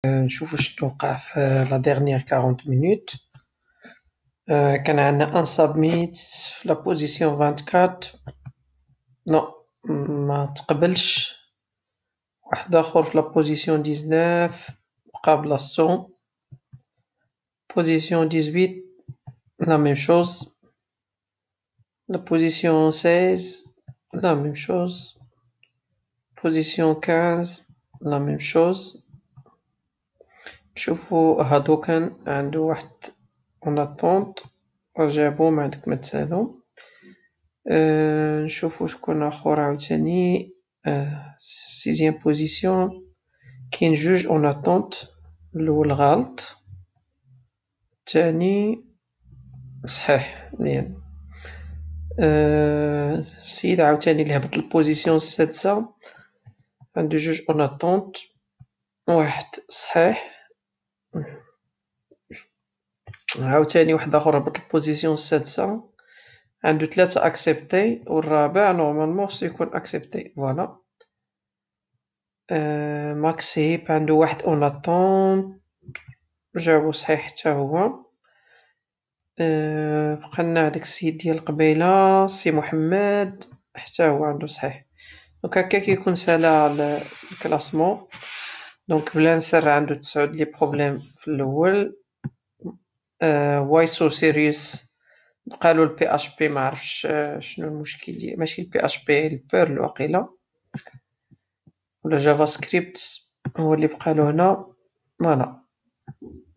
نشوفو شنو وقع في لا ديرنيير 40 مينوت. كان عندنا ان سابميت في لا بوزيسيون 24. نو، ما تقبلش. واحد اخر في لا بوزيسيون 19 بقى بلاصتو. بوزيسيون 18 لا ميم شوز. La position 16, la même chose. Position 15, la même chose. نشوفو هادو كان عندو واحد اون اتونت جابو ما عندك ما تسالو. نشوفو شكون اخر عاوتاني. سيزيام بوزيسيون كاين جوج اون اتونت، الاول غلط، الثاني صحيح مزيان. السيد عاوتاني اللي هبط البوزيسيون السادسة عندو جوج اون اتونت، واحد صحيح، عاوتاني واحد اخر هبط البوزيسيون السادسة عندو ثلاثة اكسبتي، والرابع نورمالمون خصو يكون اكسبتي. فوالا. ماكسيب عندو واحد اون اتونت جاوبو صحيح حتى هو. بقالنا هداك السيد ديال قبيلة سي محمد حتى هو عندو صحيح. دونك هكا كيكون سالا الكلاسمون. دونك بلا نسر عندو تسعود لي بروبليم في الاول. واي سو سيريوس قالوا البي اش بي، ما عرفش شنو المشكل ديال، ماشي البي اش بي، البيرل واقيلا ولا جافا سكريبت هو اللي بقالو هنا. فوالا.